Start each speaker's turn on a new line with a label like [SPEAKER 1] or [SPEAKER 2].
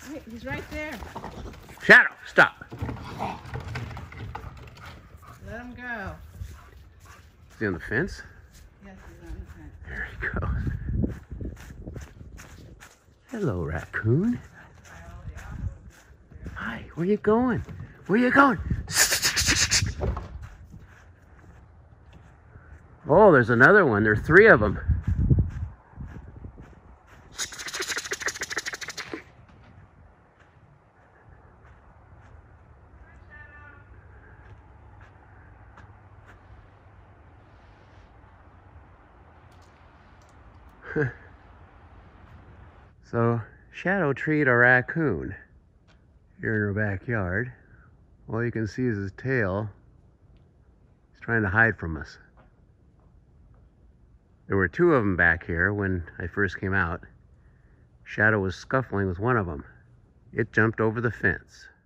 [SPEAKER 1] Wait, he's right there.
[SPEAKER 2] Shadow, stop.
[SPEAKER 1] Let him go.
[SPEAKER 2] Is he on the fence?
[SPEAKER 1] Yes, he's on the fence.
[SPEAKER 2] There he goes. Hello, raccoon. Hi, where you going? Where you going? Oh, there's another one. There are 3 of them. So, Shadow treed a raccoon here in her backyard. All you can see is his tail. He's trying to hide from us. There were 2 of them back here when I first came out. Shadow was scuffling with one of them. It jumped over the fence.